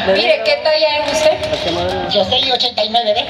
Mire, ¿qué talla es usted? Yo soy 89, ¿ves?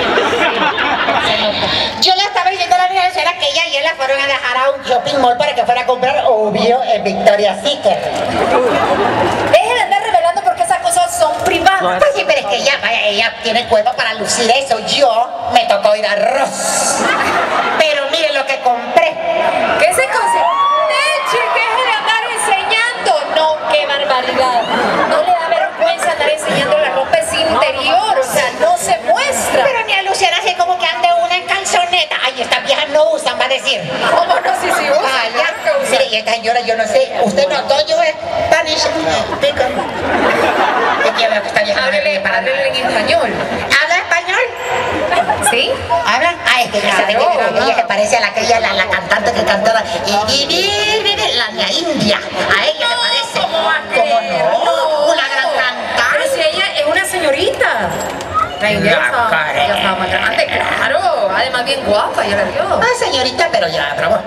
Yo le estaba diciendo a la niña Lucera que ella y él la fueron a dejar a un shopping mall para que fuera a comprar, obvio, en Victoria's Secret. Dejen de andar revelando porque esas cosas son privadas. Pues sí, pero es que ella tiene cuerpo para lucir eso. Yo me tocó ir a Ross. Pero mire lo que compré. ¿Qué se consigue? Techi, deje de andar enseñando. No, qué barbaridad. No le da vergüenza andar enseñando la ropa es interior, o sea, no se muestra. Pero ni a Luciana hace como que ande una en calzoneta. Ay, estas viejas no usan, va a decir. ¿Cómo no? Sí, sí, usa. Ah, Claro que ya. usa. Mire, y esta señora, yo no sé, usted notó, yo es Spanish. Pico. Es que veo que esta vieja no me Háblele, ríe para háblele nada. en español. ¿Habla español? ¿Sí? ¿Habla? Ah, es que ya sabe que ella se parece a la cantante que cantaba la de India. A ella se parece. ¿Cómo va a ¿Cómo creer? no? Una gran Pero cantante. si ella es una señorita. La india La cara. ya estaba más grande, claro. Además bien guapa, ya la vio. Ah, señorita, pero ya la probó.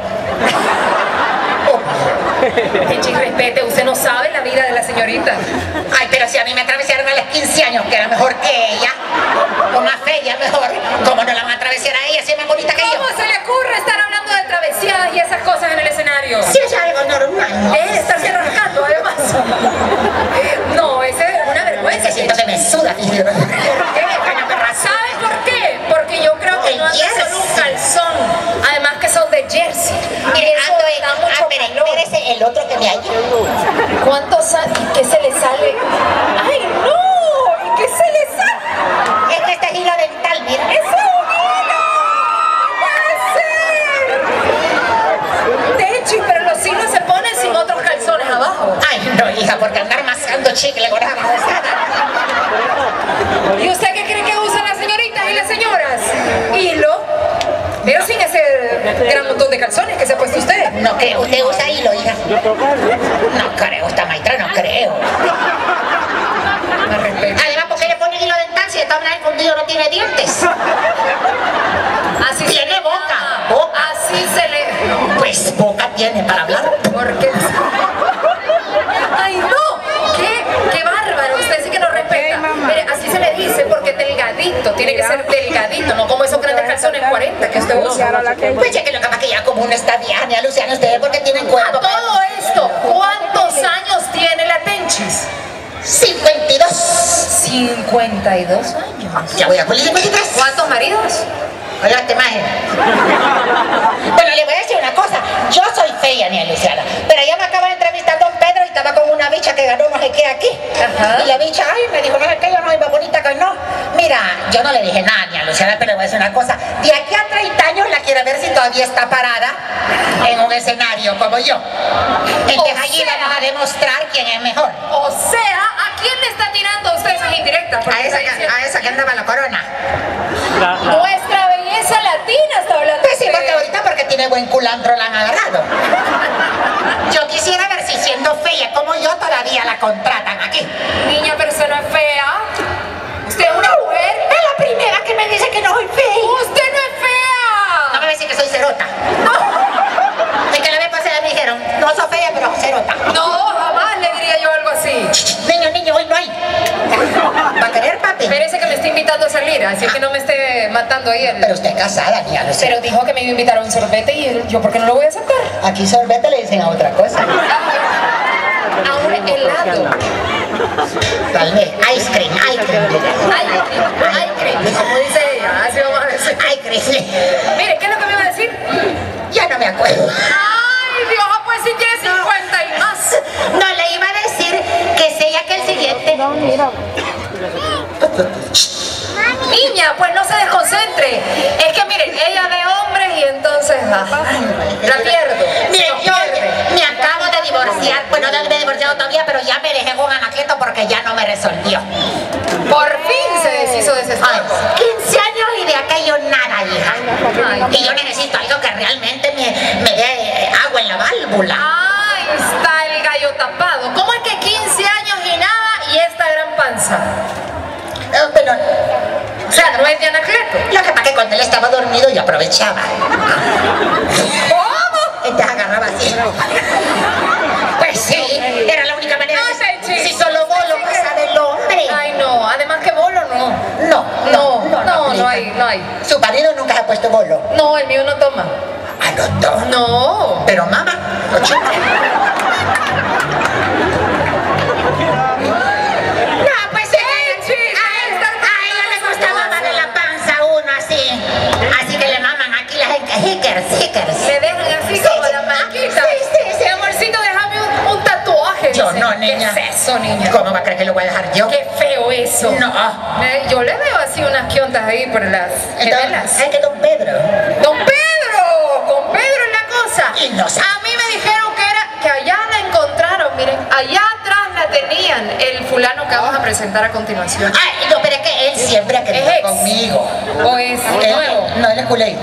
Techi, respete, usted no sabe la vida de la señorita. Ay, pero si a mí me atravesaron a los 15 años, que era mejor que ella, o más fea mejor, ¿cómo no la van a atravesar a ella si es más bonita que yo? ¿Cómo se le ocurre estar hablando de travesías y esas cosas en el escenario? Si es algo normal. Estarse rascando, además. No, esa es una vergüenza. Se siento que me suda. ¿Sabe por qué? Porque yo creo que no anda solo un calzón. Además que son de jersey. Mire, Eso ando da mucho calor. espérese el otro que me hay. ¿Cuántos años? ¿Y qué se le sale? ¡Ay, no! ¿Y qué se le sale? Es que este es hilo dental, mira. ¡Es un hilo! ¡No puede ser! Techi, pero los hilos se ponen sin otros calzones abajo. Ay, no, hija, porque andar mascando chicle con esa babosada. ¿Y usted qué cree que usan las señoritas y las señoras? Hilo. Pero sin ese gran montón de calzones que se ha puesto usted. No creo, usted usa hilo, hija. No creo, esta maestra no creo. Me respeto. Además, ¿por qué le pone hilo dental si está mal fundido no tiene dientes? Así Tiene se le boca, llama. boca. Así se le... Pues boca tiene para hablar. Porque... ¡Ay, no! ¡Qué bárbaro! Usted sí que no respeta. Mire, así se le dice porque delgadito. Tiene que ser delgadito, no como esos grandes calzones 40 que usted usa. Pues ya que lo que pasa que ya como uno está vieja, ni a Luciana, ustedes porque tienen A cuerpo. todo esto, ¿cuántos años tiene la Tenchis? 52. 52 años. Ya voy a cumplir 53. ¿Cuántos maridos? Oiga, esta imagen. Bueno, le voy a decir una cosa. Yo soy fea, ni a Luciana. Pero ella me acaba de entrevistar don Pedro y estaba con una bicha que ganó no sé qué aquí. Ajá. Y la bicha, ay, me dijo, no sé qué, yo no soy más bonita que no. Mira, yo no le dije nada ni a Luciana, pero le voy a decir una cosa. De aquí a 30 años la quiero ver si todavía está parada en un escenario como yo. Entonces allí vamos a demostrar quién es mejor. O sea, ¿a quién le está tirando usted esas indirectas? Porque A esa, está diciendo- a esa que andaba en la corona. Nuestra belleza latina está hablando. Pues sí, usted. porque ahorita porque tiene buen culantro la han agarrado. Yo quisiera ver si siendo fea como yo todavía la contratan aquí. Niña, pero usted no es fea. Usted es una mujer. Es la primera que me dice que no soy fea. Usted no es fea. No me va a decir que soy cerota. Es que la vez pasada me dijeron, no soy fea, pero cerota. No, jamás le diría yo algo así. Niño, hoy no hay. ¿Va a querer, papi? Espérese que me está invitando a salir, así que no me esté matando ahí el... Pero usted es casada, ni a lo sé. Pero dijo que me iba a invitar a un sorbete y yo, ¿por qué no lo voy a aceptar? Aquí sorbete le dicen a otra cosa. A un helado. Tal vez, ice cream. Ay, como dice ella, así vamos a decir. Ay, cream. Mire, ¿qué es lo que me iba a decir? Ya no me acuerdo. Ay, Dios, pues si tiene 50 y más. No, le iba a decir que sea que el siguiente. Niña, pues no se desconcentre. Es que miren, ella ve hombres y entonces la pierdo. Mire, Nos yo pierde. me acabo de divorciar. Bueno, no me he divorciado todavía, pero ya me dejé con Anacleto porque ya no me resolvió. Por fin se deshizo de ese Ay, estorbo. 15 años y de aquello nada, hija. Ay, Y yo necesito algo que realmente me dé agua en la válvula. Ahí está el gallo tapado. ¿Cómo es que 15 años y nada y esta gran panza? Bueno, O sea, no es de Anacleto. lo que pasa es que cuando él estaba dormido yo aprovechaba. ¿Cómo? Entonces agarraba así. Pues sí, era la única manera. No, Tenchi. Si solo vos lo vas a ver, hombre. hay. ¿Su marido nunca se ha puesto bolo? No, el mío no toma. ¿A los dos? No. Pero mamá, ochita. No, pues a ella le gusta mamarle la panza a uno así. Así que le maman aquí las hickers. Le dejan así como la manquita. Sí. Amorcito, déjame un tatuaje. Yo dice. no, niña. ¿Qué es eso, niña? ¿Cómo va a creer que lo voy a dejar yo? Qué feo eso. No. Yo le veo así unas quiontas ahí por las gemelas. Es que don Pedro. ¡Don Pedro! Con Pedro es la cosa. Y no sé. A mí me dijeron que allá la encontraron, miren, allá atrás la tenían, el fulano que vamos a presentar a continuación. Ay, no, pero es que él siempre ha querido ¿Es ex? conmigo. ¿O es nuevo? No, él es culé.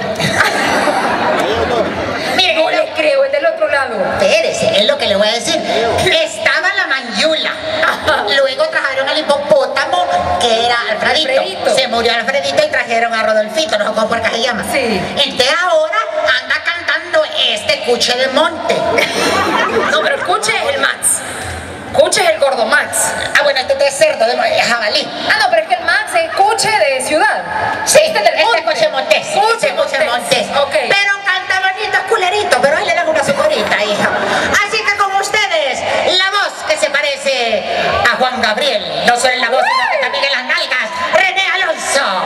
Miren, No le creo, es del otro lado. espérese, es lo que le voy a decir. Estaba la Manyula. Luego trajeron al hipopótamo, que era Alfredito. Se murió Alfredito y trajeron a Rodolfito, no sé cómo por qué se llama. Sí. Entonces ahora anda cantando este Cuche de Monte. No, pero Cuche es el Max. Cuche es el gordo Max. Ah, bueno, este es cerdo, de jabalí. Ah, no, pero es que el Max es Cuche de ciudad. Sí, Este es del este monte. Cuche Montés. Cuche Este Cuche Montés. Ok. Pero canta bonito, es culerito, pero ahí le dan una socorita, hija. Así que con ustedes, la voz que se parece a Juan Gabriel. No solo en la voz, sino que también en las nalgas. René Alonso.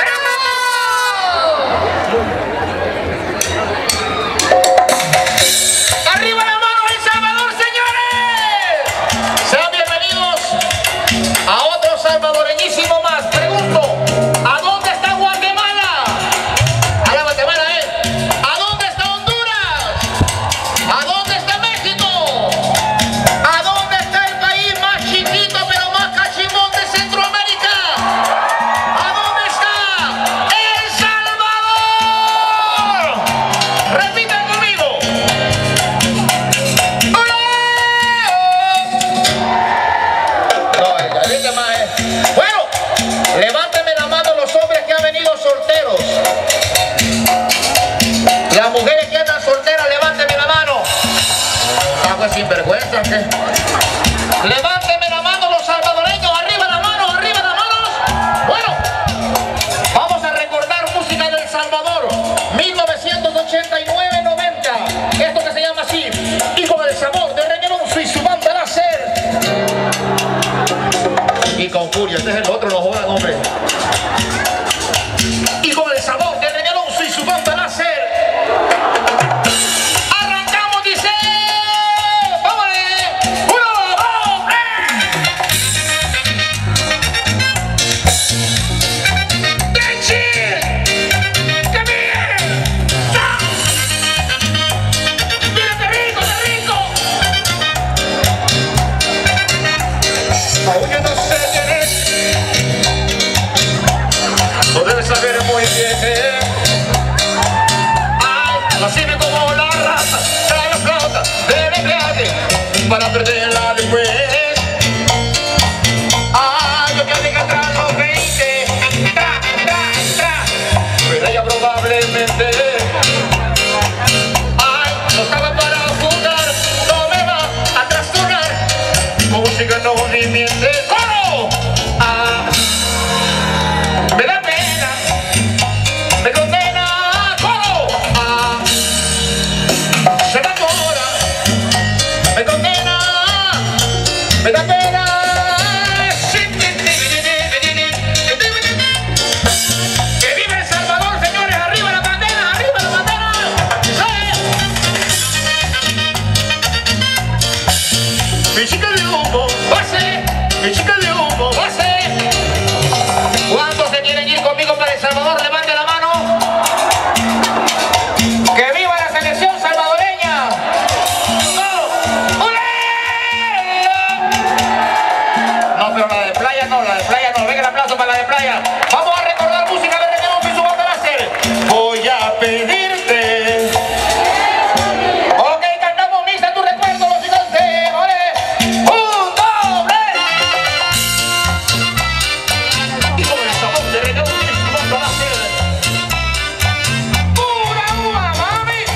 ¡Arriba la mano, El Salvador, señores! Sean bienvenidos a otro salvadoreñísimo más. Pregunto, ¿a dónde está Guatemala? Allá Guatemala, ¿A dónde está Honduras? ¿A dónde está México? ¿A dónde está el país más chiquito pero más cachimón de Centroamérica? ¿A dónde está El Salvador? Repitan conmigo. Bueno, levánteme la mano los hombres que han venido solteros. Las mujeres que andan solteras, levánteme la mano. Algo sinvergüenza, ¿qué? Levánteme la mano los salvadoreños. Arriba las manos, arriba las manos. Bueno, vamos a recordar música del Salvador. 1989-90. Esto que se llama así. Hijo del sabor de René Alonso y su banda láser. Y con furia, este es el otro, no jodan, hombre. Hijo del sabor de René Alonso y su banda láser. Arrancamos, dice. ¡Vámonos! ¡Uno, dos, ¡Leche! ¡Qué bien! ¡Ah! ¡Mira qué rico, qué rico! Aún yo no sé quién es. Lo debes saber muy bien. Ay, así me como la raza, trae la flauta del embriague para perderla después. Ay, yo que diga atrás los 20, pero ella probablemente. Ay, no estaba para jugar, no me va a trastornar. Música no ni miente. ¡Coro! Ah, me da pena, me condena. ¡Coro! Ah, se evapora, me condena, me da pena. ¡Que viva El Salvador, señores! ¡Arriba la bandera! ¡Arriba la bandera! ¡Sí! Mi chica de humo, base, mi chica de humo, base. ¿Cuántos se quieren ir conmigo para El Salvador? Levante la mano. ¡Que viva la selección salvadoreña! ¡No! ¡Olé! No, pero la de playa no, la de playa no. Venga el aplauso para la de playa. Vamos a recordar música de René Alonso y su banda láser. Voy a pedirte. Ok, cantamos misa tu recuerdo, los gigantes. ¡Olé! ¡Un, doble! Y con el sabor de René Alonso y su banda láser. ¡Pura uva, mami!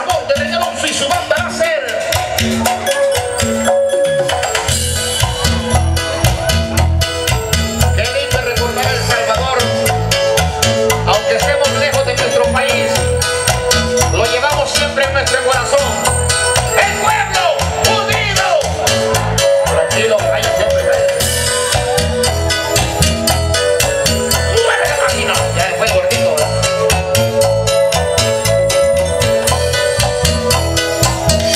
Monte de Alonso y su banda láser. Qué lindo recordar El Salvador. Aunque estemos lejos de nuestro país, lo llevamos siempre en nuestro corazón. ¡El pueblo unido! Tranquilo, cállate, hombre. ¡Mueve la máquina! Ya después gordito, ¿verdad?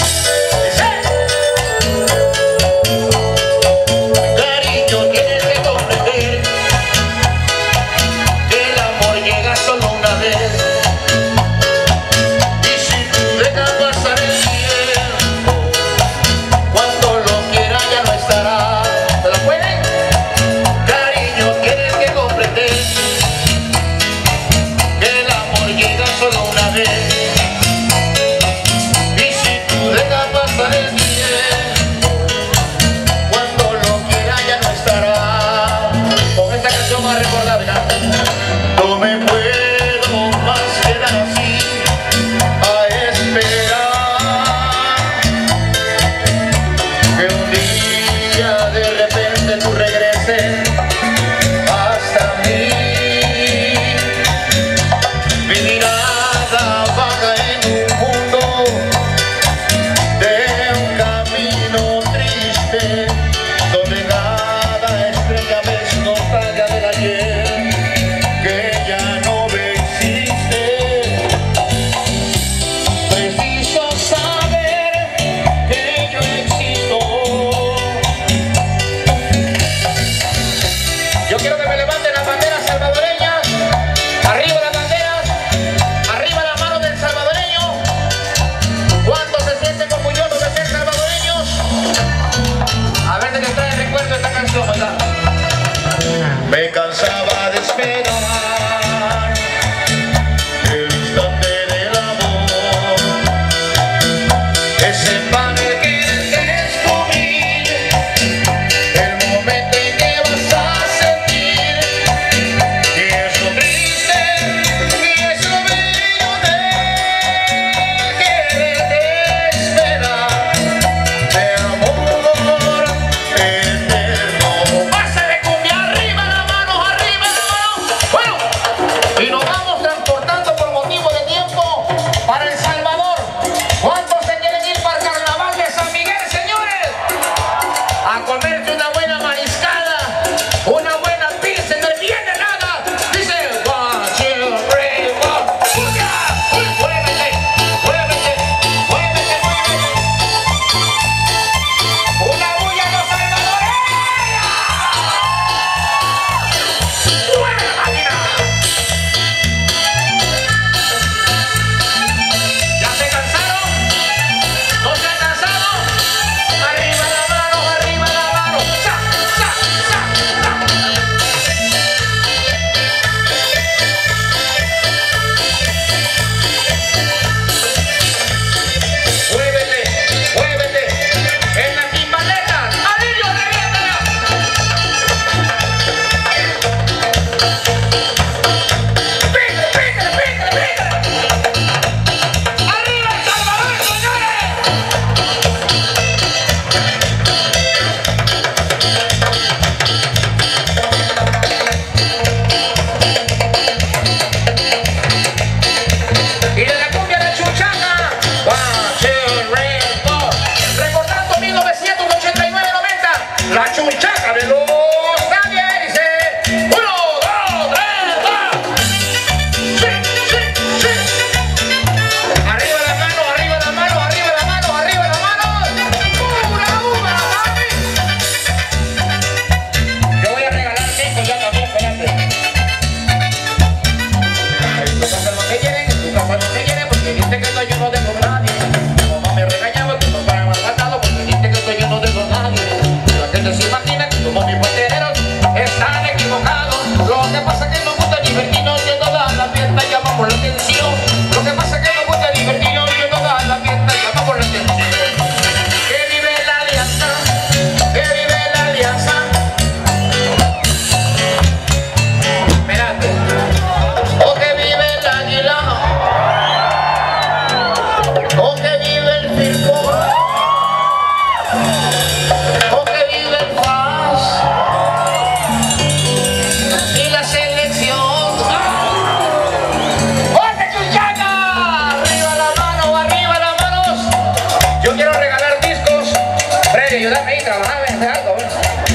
ayudarme ahí a trabajar, ven, hacer algo, ven.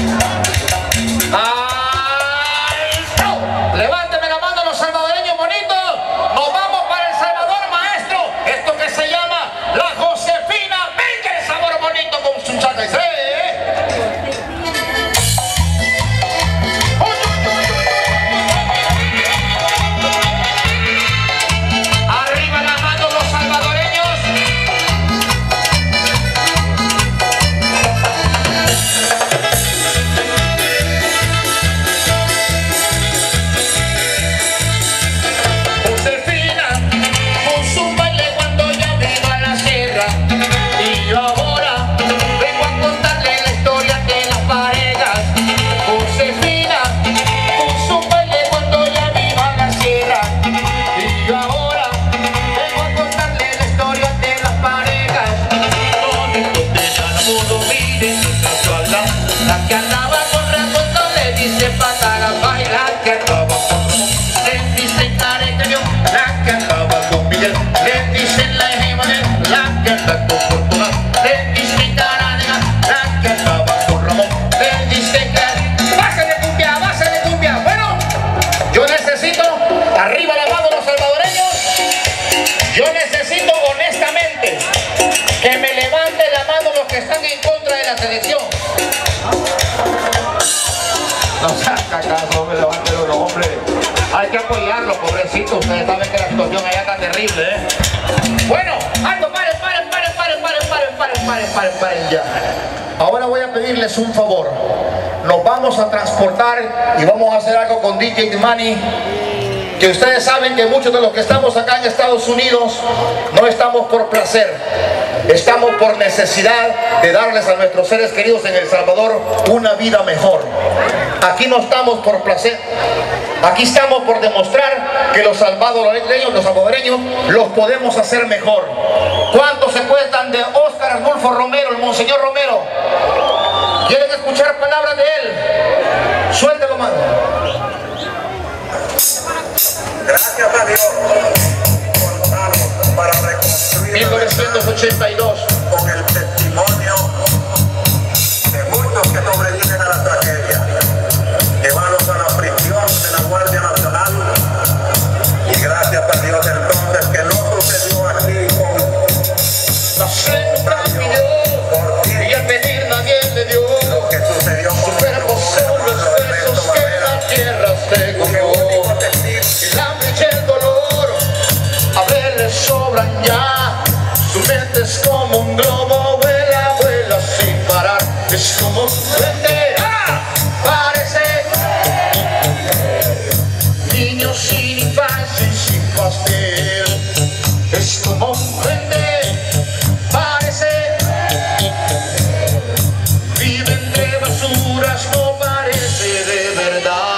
¡Alto! Levánteme la mano los salvadoreños bonitos. Nos vamos para El Salvador, maestro. Esto que se llama la Josefina. Venga el sabor bonito con su chaca y se. La que andaba con Ramondo le dice para bailar, que andaba con Ramón le dicen Arecañón, la que andaba con Miguel le dicen la Ejemane, la que andaba con Fortuna le dicen Caranega, la que andaba con Ramón le dicen que base de cumbia. Bueno, yo necesito, arriba la mano los salvadoreños, yo necesito honestamente que me levante la mano los que están en contra de la selección. No saca caso, hombre, levántelo, hombre. Hay que apoyarlo, pobrecito. Ustedes saben que la situación allá está terrible, ¿eh? Bueno, alto, paren ya. Ahora voy a pedirles un favor. Nos vamos a transportar y vamos a hacer algo con DJ Money. Que ustedes saben que muchos de los que estamos acá en Estados Unidos no estamos por placer, estamos por necesidad de darles a nuestros seres queridos en El Salvador una vida mejor. Aquí no estamos por placer, aquí estamos por demostrar que los salvadoreños los podemos hacer mejor. ¿Cuántos se cuentan de Óscar Arnulfo Romero, el Monseñor Romero? ¿Quieren escuchar palabras de él? Suéltelo, mano. Gracias a Dios por darnos para reconstruir 1982 con el testimonio de muchos que sobreviven a la tragedia, llevados a la prisión de la Guardia Nacional, y gracias a Dios entonces que no sucedió aquí con la senda pidió y a pedir nadie le dio lo que sucedió con su cuerpo son los besos que la tierra se comió. El hambre y el dolor a veces sobran ya. Su mente es como un globo, vuela, vuela sin parar. Es como un duende, parece niño sin infancia y sin pastel. Es como un duende, parece vive entre basuras, no parece de verdad.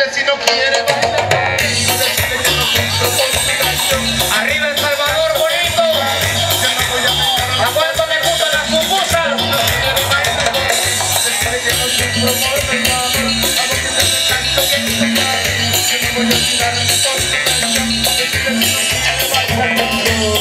ver si no quiere bailar conmigo. Decirle que no sufro por su traición. Arriba El Salvador bonito. ¿A cuánto me gustan las pupusas? Decirle que no sufro por su amor. A vos que te canto que te pare. Que no voy a olvidarme por su traición. Decirle que no quiere bailar conmigo.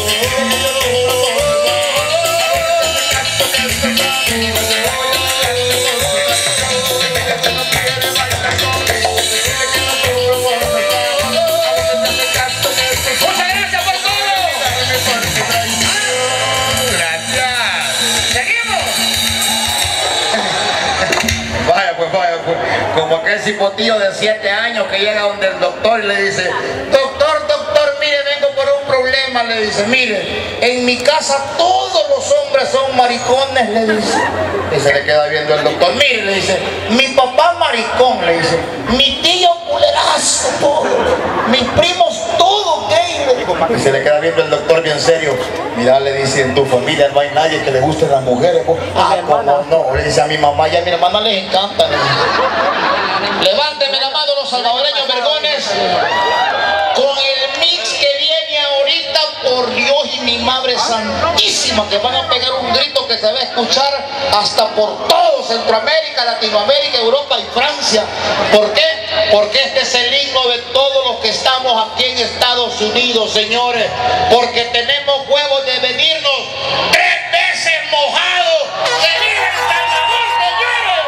Como aquel cipotillo de 7 años que llega donde el doctor y le dice: doctor, mire, vengo por un problema. Le dice: mire, en mi casa todos los hombres son maricones, le dice. Y se le queda viendo el doctor. Mire, le dice, mi papá maricón, le dice, mi tío culerazo, todo, mis primos todos gay, le digo. Y se le queda viendo el doctor bien serio. Mira, le dice, en tu familia no hay nadie que le gusten las mujeres. Ah, ¿cómo no? Le dice a mi mamá y a mi hermana les encanta. Levánteme la mano los salvadoreños vergones con el mix que viene ahorita, por Dios y mi madre santísima, que van a pegar un grito que se va a escuchar hasta por todo Centroamérica, Latinoamérica, Europa y Francia. ¿Por qué? Porque este es el himno de todos los que estamos aquí en Estados Unidos, señores, porque tenemos huevos de venirnos 3 veces mojados de ir a El Salvador, señores.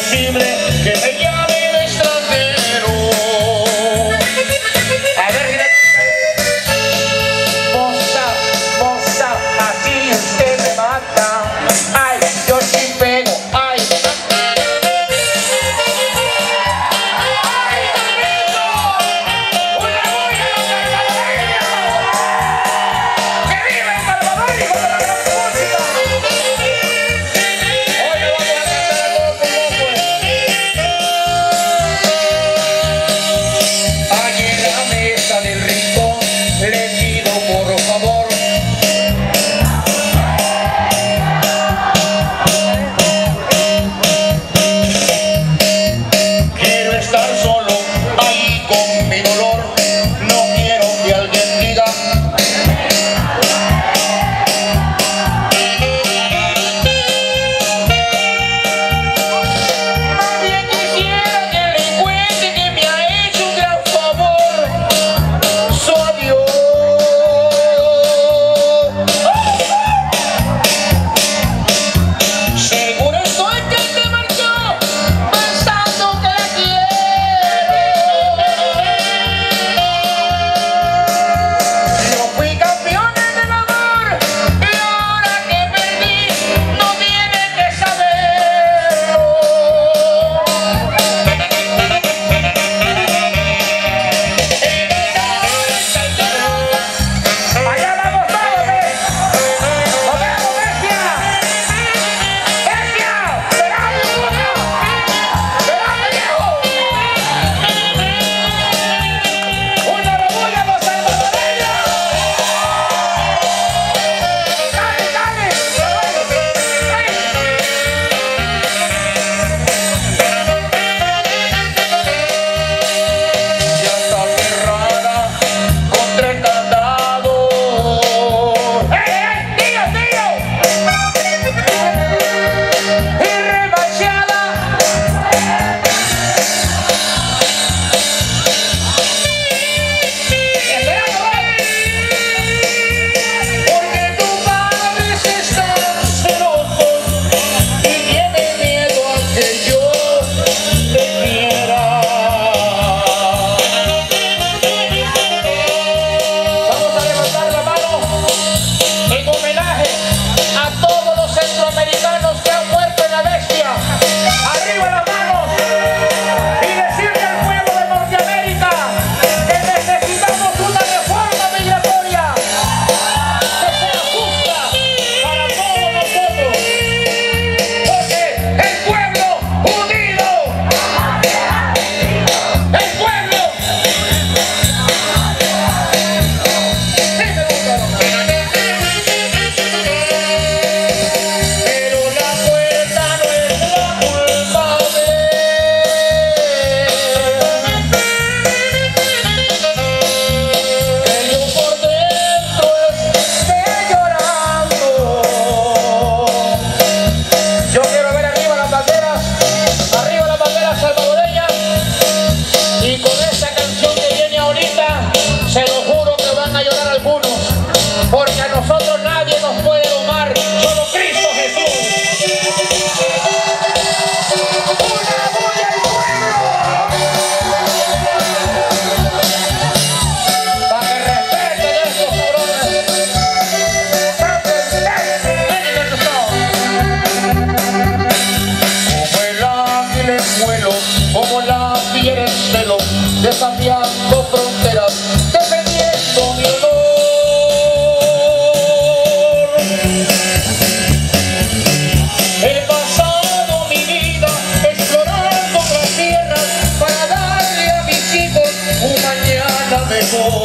que me llamen extranjero. A ver,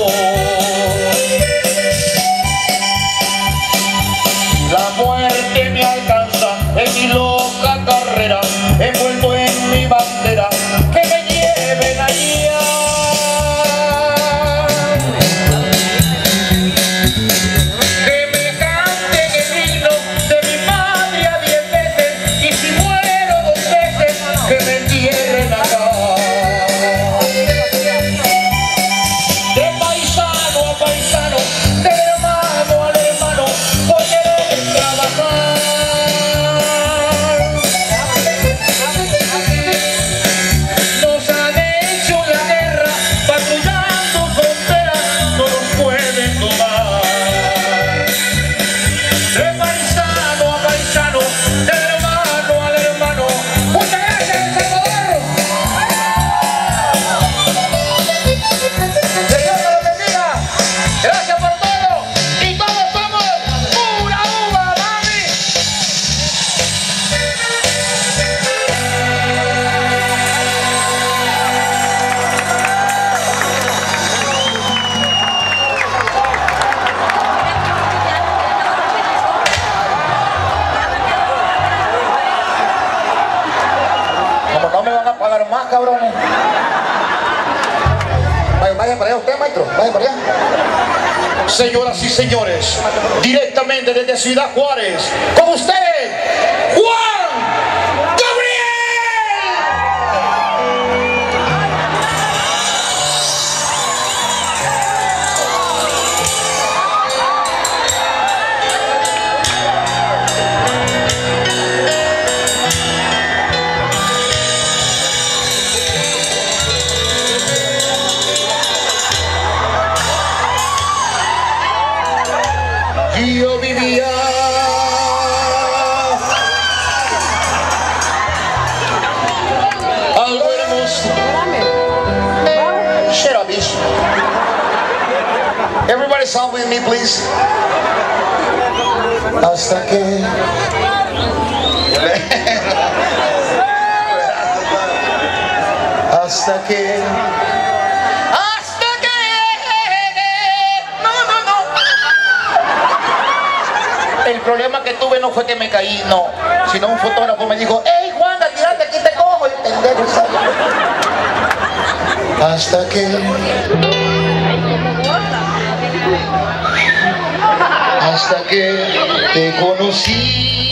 La muerte me alcanza en mi loca carrera, envuelto en mi bandera, que me lleven allá. Que me canten el himno de mi patria 10 veces, y si muero 2 veces, que me entierren acá. De paisano a paisano, de hermano al hermano, por querer trabajar. Nos han hecho la guerra, patrullando fronteras, no nos pueden tomar. De paisano a paisano, de hermano al hermano. ¡Muchas gracias, El Salvador! Señor, que lo bendiga. Gracias por todo. Y todos somos pura uva, mami. Como no me van a pagar más, cabrones. Vaya para allá usted, maestro. Vaya para allá. Señoras y señores, directamente desde Ciudad Juárez, con ustedes, Juan Gabriel. Y yo vivía algo hermoso. Shut up, bitch. Everybody song with me, please. Hasta que hasta que el problema que tuve no fue que me caí, no, sino un fotógrafo me dijo: "Hey Juan, tírate, aquí te cojo", y pendejo, ¿sabes? Hasta que te conocí.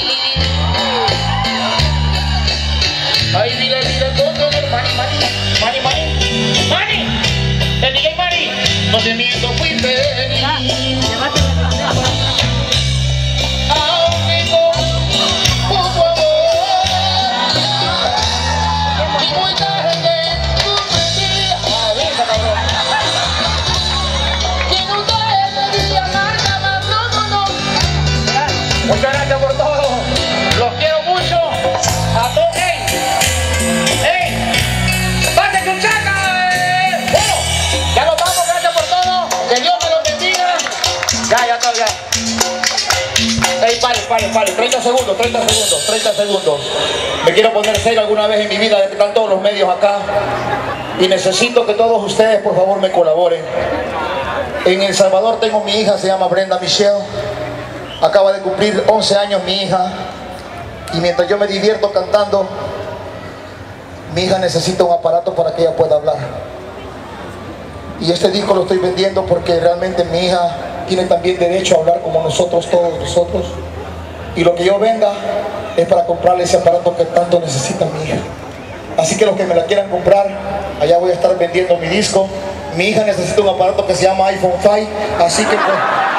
Ay, dile, todo, Mani, el DJ Mani, no te miento, fui feliz. Muchas gracias por todo. Los quiero mucho. A todos. ¡Ey! ¡Pase chuchaca! Bueno, ya nos vamos. Gracias por todo. Que Dios me los bendiga. Ya todo, ya. Ey, pare. 30 segundos. Me quiero poner serio alguna vez en mi vida, de que están todos los medios acá. Y necesito que todos ustedes, por favor, me colaboren. En El Salvador tengo mi hija, se llama Brenda Michelle. Acaba de cumplir 11 años mi hija, y mientras yo me divierto cantando, mi hija necesita un aparato para que ella pueda hablar. Y este disco lo estoy vendiendo porque realmente mi hija tiene también derecho a hablar como nosotros, todos nosotros. Y lo que yo venda es para comprarle ese aparato que tanto necesita mi hija. Así que los que me la quieran comprar, allá voy a estar vendiendo mi disco. Mi hija necesita un aparato que se llama iPhone 5, así que pues...